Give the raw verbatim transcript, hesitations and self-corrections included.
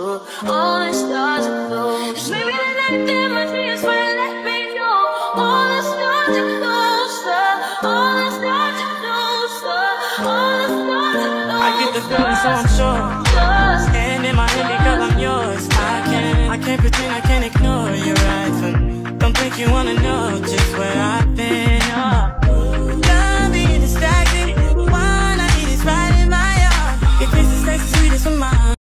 all the stars are close. Maybe the night that my dreams will let me know. All the stars are closer, all the stars are closer, all the stars are closer. I get the feeling, so I'm sure. And in my hand because I'm yours. I can't, I can't pretend, I can't ignore you right from. Don't think you wanna know just where